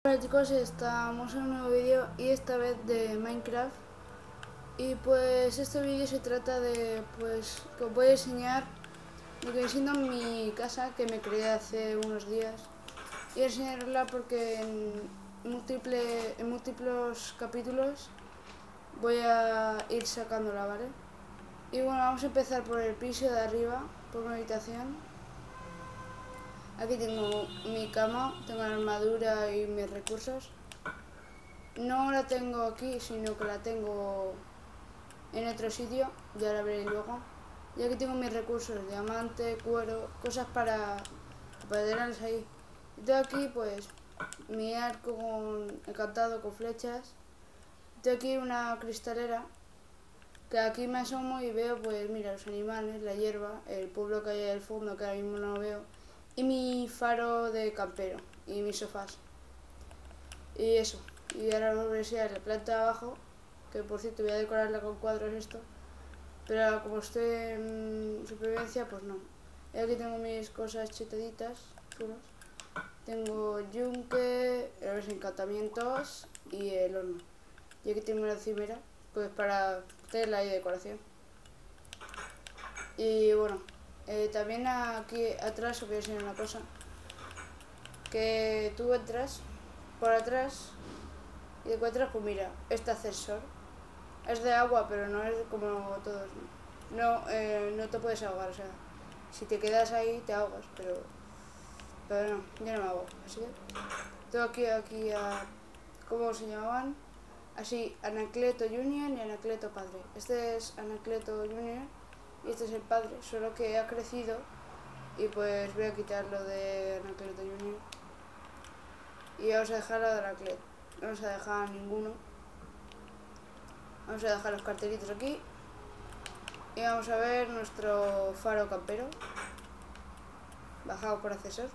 Hola chicos, estamos en un nuevo vídeo y esta vez de Minecraft. Y pues este vídeo se trata de, pues, que os voy a enseñar lo que viene siendo mi casa que me creé hace unos días. Y enseñarla porque en múltiples capítulos voy a ir sacándola, ¿vale? Y bueno, vamos a empezar por el piso de arriba, por una habitación. Aquí tengo mi cama, tengo la armadura y mis recursos. No la tengo aquí, sino que la tengo en otro sitio, ya la veré luego. Y aquí tengo mis recursos, diamante, cuero, cosas para tenerlas ahí. Y tengo aquí pues mi arco encantado con flechas. Tengo aquí una cristalera, que aquí me asomo y veo pues mira los animales, la hierba, el pueblo que hay al fondo que ahora mismo no lo veo. Y mi faro de campero y mis sofás. Y eso. Y ahora os voy a enseñar la planta de abajo, que por cierto voy a decorarla con cuadros esto. Pero como estoy en supervivencia, pues no. Y aquí tengo mis cosas chetaditas, chulas. Tengo yunque, los encantamientos y el horno. Y aquí tengo la cimera, pues para tenerla ahí de decoración. Y bueno, también aquí atrás os voy a enseñar una cosa. Que tú entras por atrás y encuentras, pues mira, este ascensor. Es de agua, pero no es como todos. No, no te puedes ahogar, o sea, si te quedas ahí te ahogas, pero no, yo no me ahogo. Así que tengo aquí a, ¿cómo se llamaban? Así, Anacleto Junior y Anacleto Padre. Este es Anacleto Junior y este es el padre, solo que ha crecido y pues voy a quitarlo de Anacleto Junior. Y vamos a dejar a Anacleto, no vamos a dejar a ninguno. Vamos a dejar los cartelitos aquí. Y vamos a ver nuestro faro campero. Bajado por ascensor.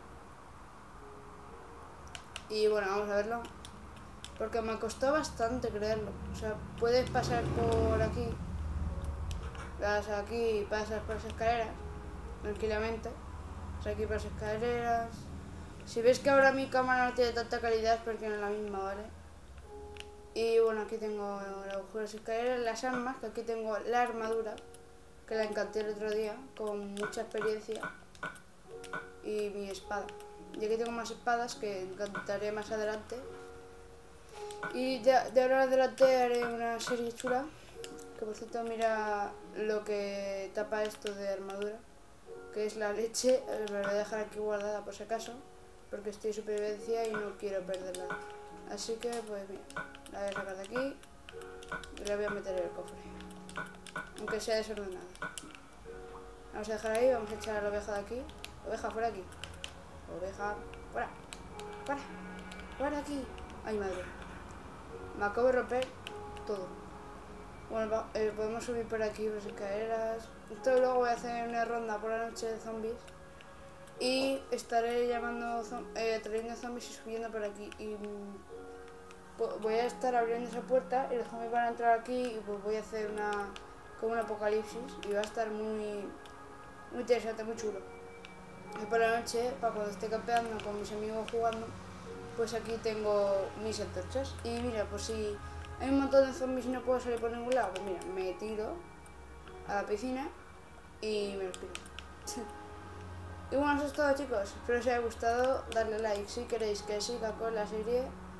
Y bueno, vamos a verlo. Porque me costó bastante creerlo. O sea, puedes pasar por aquí. Vas aquí y pasas por las escaleras. Tranquilamente. Vas aquí por las escaleras. Si ves que ahora mi cámara no tiene tanta calidad es porque no es la misma, ¿vale? Y bueno, aquí tengo el agujero de las escaleras, las armas, que aquí tengo la armadura, que la encanté el otro día, con mucha experiencia, y mi espada. Y aquí tengo más espadas que encantaré más adelante. Y de ahora en adelante haré una serie chula, que por cierto mira lo que tapa esto de armadura, que es la leche. Me la voy a dejar aquí guardada por si acaso, porque estoy en supervivencia y no quiero perderla. Así que pues mira, la voy a sacar de aquí y la voy a meter en el cofre, aunque sea desordenada. Vamos a dejar ahí, vamos a echar a la oveja de aquí. Oveja, fuera aquí. Oveja, fuera. Fuera. Fuera aquí. Ay, madre. Me acabo de romper todo. Bueno, podemos subir por aquí, por las escaleras. Esto luego voy a hacer una ronda por la noche de zombies. Y estaré trayendo zombies y subiendo por aquí. Y voy a estar abriendo esa puerta y los zombies van a entrar aquí y pues voy a hacer como un apocalipsis. Y va a estar muy interesante, muy chulo. Y por la noche, para cuando esté campeando con mis amigos jugando, pues aquí tengo mis antorchas. Y mira, pues si hay un montón de zombies y no puedo salir por ningún lado, pues mira, me tiro a la piscina y me los piro. Y bueno, eso es todo, chicos. Espero os haya gustado. Darle like si queréis que siga con la serie.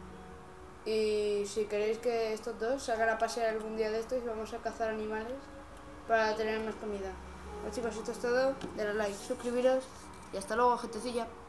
Y si queréis que estos dos salgan a pasear algún día de estos y vamos a cazar animales para tener más comida. Bueno chicos, esto es todo. Darle like, suscribiros y hasta luego, gentecilla.